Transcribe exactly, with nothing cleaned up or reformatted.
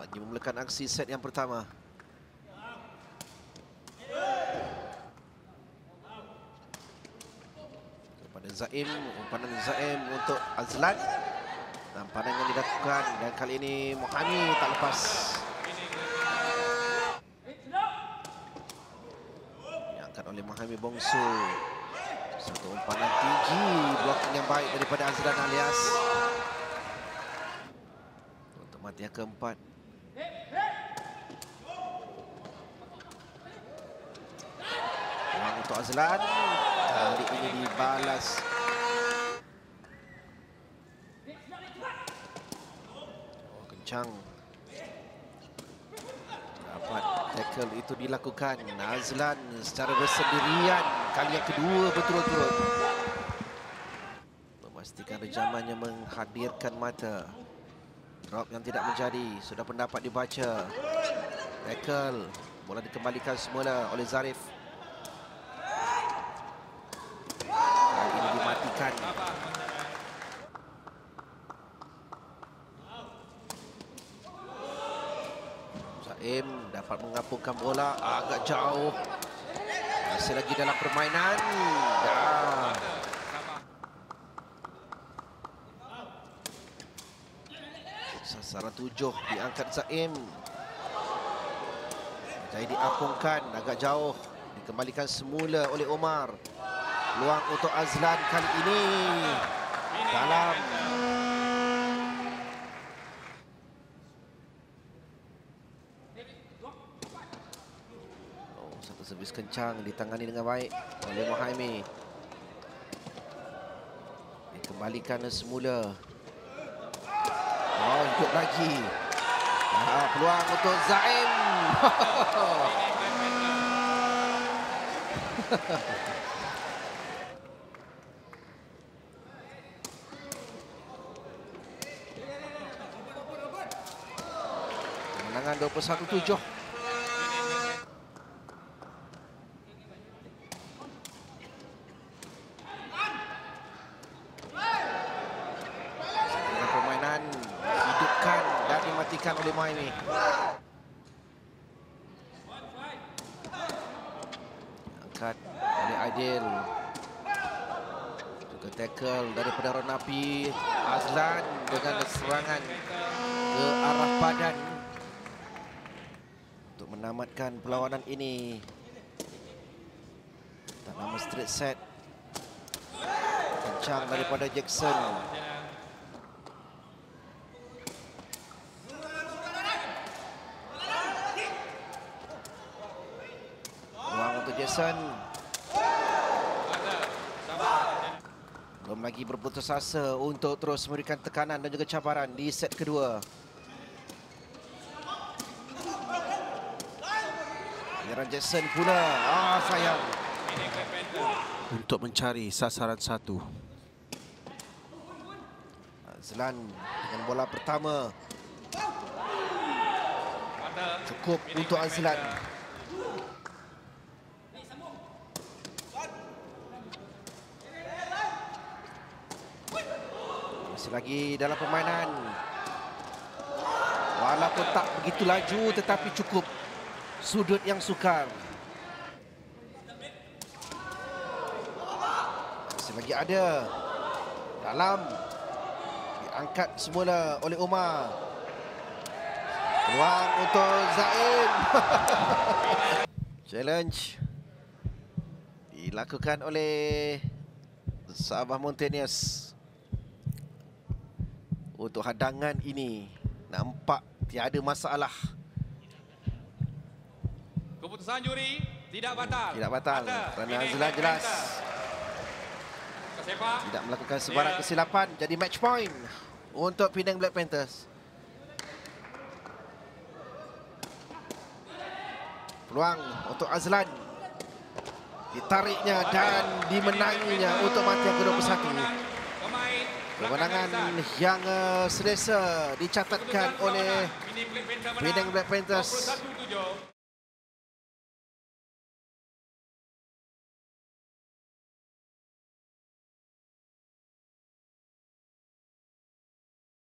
Lagi memulakan aksi set yang pertama. Kepada Zaim, umpanan Zaim untuk Azlan. Nampanan yang dilakukan dan kali ini Mohami tak lepas. Diangkat oleh Mohami Bongsu. Satu umpanan tinggi, blocking yang baik daripada Azlan Alias. Untuk mati yang keempat. Ruang untuk Azlan. Kali ini dibalas. Oh, kencang. Dapat tackle itu dilakukan. Azlan secara bersendirian. Kali yang kedua berturut-turut. Memastikan rejamannya menghadirkan mata. Drop yang tidak menjadi. Sudah pendapat dibaca. Tackle. Bola dikembalikan semula oleh Zarif. Kali ini dimatikan. Zaim dapat mengapungkan bola agak jauh. Masih lagi dalam permainan. Dah. Sasaran tujuh diangkat Zaim. Jadi diapungkan agak jauh. Dikembalikan semula oleh Omar. Peluang untuk Azlan kali ini. Dalam. Oh, satu servis kencang ditangani dengan baik oleh Mohami. Dikembalikan semula. Oh, hidup lagi. Ah, peluang untuk Zaim. Kemenangan dua puluh satu tujuh. Dengan permainan hidupkan dan dimatikan oleh Mohami. Angkat oleh Aidil. Juga tackle daripada Ronapi. Azlan dengan serangan ke arah badan untuk menamatkan perlawanan ini. Tak nama straight set. Kencang daripada Jackson. Ruang untuk Jackson. Belum lagi berputus asa untuk terus memberikan tekanan dan juga cabaran di set kedua. Penyerangan Jackson pula. Ah, sayang. Untuk mencari sasaran satu. Azlan dengan bola pertama. Cukup untuk Azlan. Masih lagi dalam permainan. Walaupun tak begitu laju tetapi cukup. Sudut yang sukar. Masih lagi ada. Dalam. Diangkat semula oleh Omar. Peluang untuk Zaim. Challenge. Dilakukan oleh Sabah Mountaineers. Untuk hadangan ini nampak tiada masalah. Keputusan juri tidak batal. Tidak batal. Kerana Azlan jelas tidak melakukan sebarang kesilapan. Jadi match point untuk Penang Black Panthers. Peluang untuk Azlan. Ditariknya dan dimenanginya untuk mati yang ke dua puluh satu. Kemenangan yang uh, selesa dicatatkan oleh Penang Black Panthers.